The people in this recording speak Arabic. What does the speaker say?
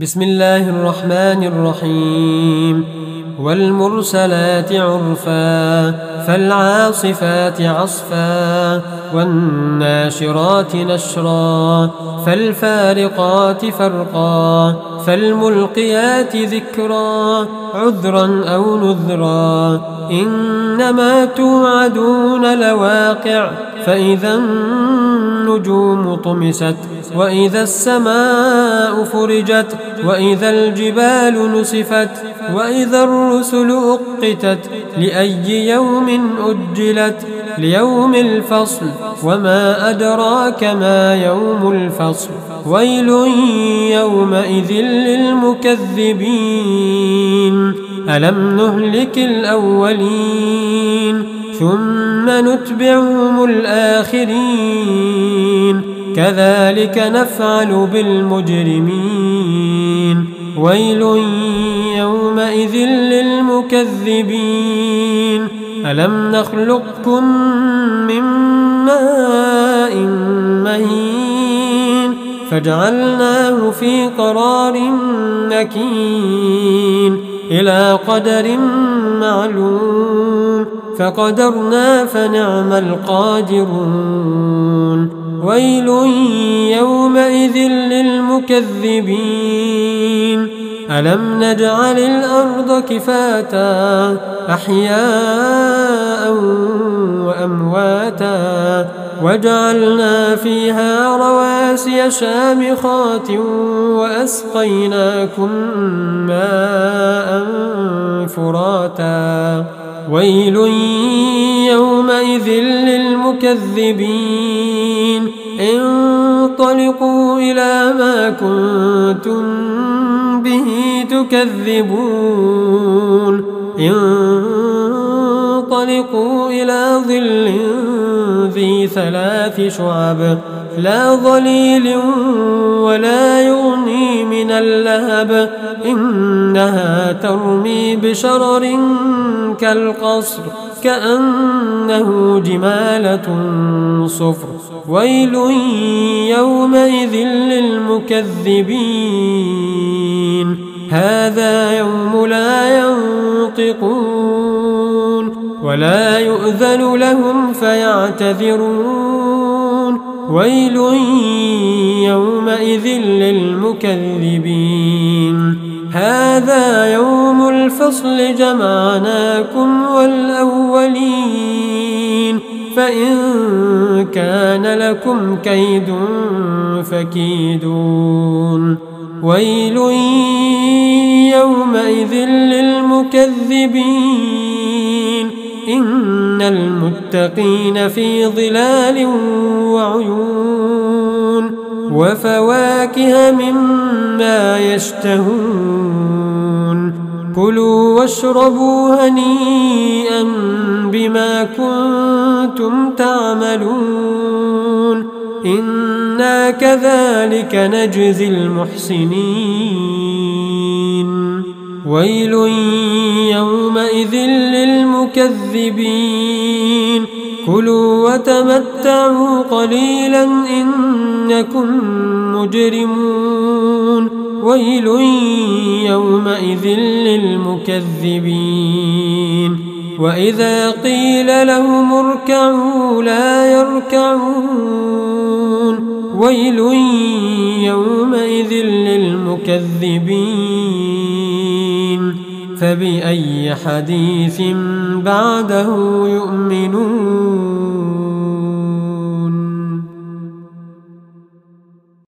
بسم الله الرحمن الرحيم والمرسلات عرفا فالعاصفات عصفا والناشرات نشرا فالفارقات فرقا فالملقيات ذكرا عذرا أو نذرا إنما توعدون لواقع فإذا النجوم طمست وإذا السماء فرجت وإذا الجبال نسفت وإذا الرسل أقتت لأي يوم أجلت ليوم الفصل وما أدراك ما يوم الفصل ويل يومئذ للمكذبين ألم نهلك الأولين ثم نتبعهم الآخرين كذلك نفعل بالمجرمين ويل يومئذ للمكذبين ألم نخلقكم من ماء مهين فجعلناه في قرار مكين إلى قدر معلوم فقدرنا فنعم القادرون ويل يومئذ للمكذبين ألم نجعل الأرض كفاتا أحياء وأمواتا وجعلنا فيها رواسي شامخات وأسقيناكم ماء فراتا ويل يومئذ للمكذبين انطلقوا إلى ما كنتم به تكذبون انطلقوا إلى ظل ذي 3 شعب لا ظليل ولا يغني من اللهب إنها ترمي بشرر كالقصر كأنه جمالة صفر ويل يومئذ للمكذبين هذا يوم لا ينطقون ولا يؤذن لهم فيعتذرون ويل يومئذ للمكذبين هذا يوم الفصل جمعناكم والأولين فإن كان لكم كيد فكيدون ويل يومئذ للمكذبين إن المتقين في ظلال وعيون وفواكه مما يشتهون كلوا واشربوا هنيئا بما كنتم تعملون إنا كذلك نجزي المحسنين ويل يومئذ للمكذبين كلوا وتمتعوا قليلا إنكم مجرمون ويل يومئذ للمكذبين وإذا قيل لهم اركعوا لا يركعون ويل يومئذ للمكذبين فبأي حديث بعده يؤمنون